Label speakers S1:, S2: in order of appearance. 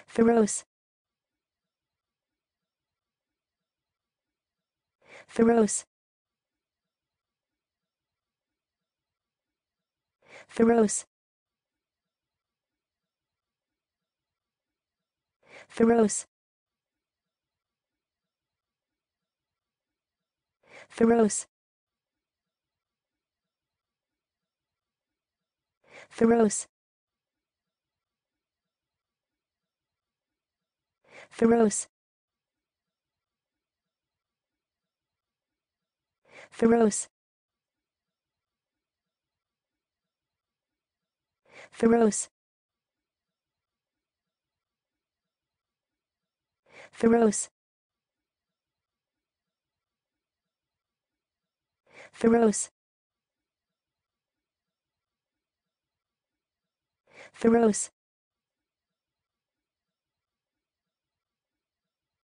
S1: Faroese, Faroese, Faroese, Faroese, Faroese, Faroese, Faroese, Faroese, Faroese, Faroese, Faroese, Faroese,